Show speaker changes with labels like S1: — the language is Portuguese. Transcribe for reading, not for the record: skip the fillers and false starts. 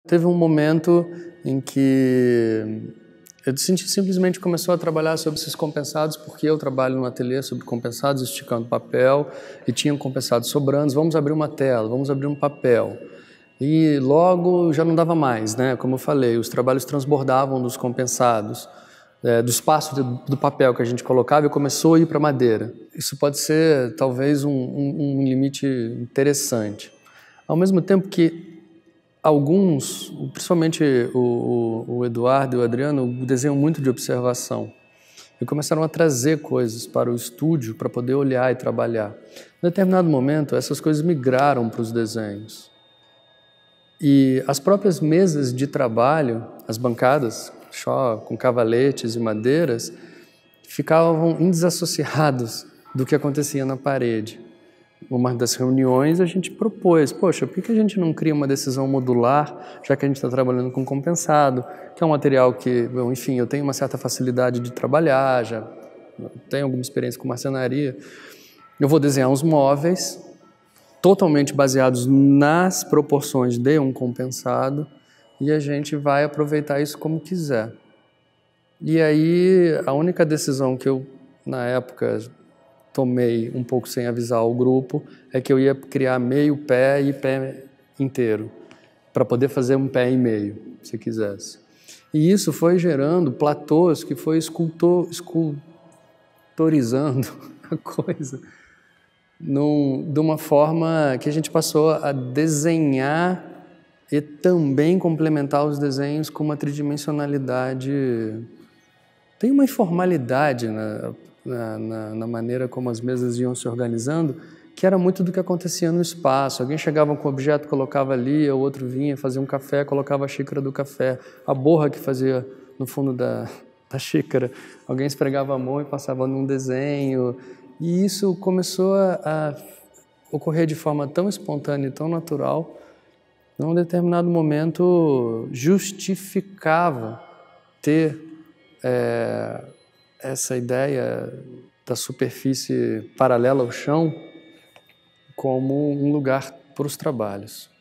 S1: Teve um momento em que eu simplesmente começou a trabalhar sobre esses compensados, porque eu trabalho no ateliê sobre compensados, esticando papel, e tinham compensados sobrando. Vamos abrir uma tela, vamos abrir um papel. E logo já não dava mais, né? Como eu falei, os trabalhos transbordavam dos compensados, do espaço do papel que a gente colocava, e começou a ir para a madeira. Isso pode ser talvez um limite interessante. Ao mesmo tempo que alguns, principalmente o Eduardo e o Adriano, desenham muito de observação e começaram a trazer coisas para o estúdio para poder olhar e trabalhar. Em determinado momento, essas coisas migraram para os desenhos. E as próprias mesas de trabalho, as bancadas, com cavaletes e madeiras, ficavam desassociados do que acontecia na parede. Uma das reuniões a gente propôs, poxa, por que a gente não cria uma decisão modular, já que a gente está trabalhando com compensado, que é um material que, bom, enfim, eu tenho uma certa facilidade de trabalhar, já tenho alguma experiência com marcenaria. Eu vou desenhar uns móveis totalmente baseados nas proporções de um compensado e a gente vai aproveitar isso como quiser. E aí, a única decisão que eu, na época, tomei um pouco sem avisar o grupo, é que eu ia criar meio pé e pé inteiro, para poder fazer um pé e meio, se quisesse. E isso foi gerando platôs que foi escultorizando a coisa de uma forma que a gente passou a desenhar e também complementar os desenhos com uma tridimensionalidade. Tem uma informalidade na maneira como as mesas iam se organizando, que era muito do que acontecia no espaço. Alguém chegava com um objeto, colocava ali, o outro vinha, fazia um café, colocava a xícara do café, a borra que fazia no fundo da xícara, alguém esfregava a mão e passava num desenho. E isso começou a ocorrer de forma tão espontânea e tão natural, num determinado momento justificava ter essa ideia da superfície paralela ao chão como um lugar para os trabalhos.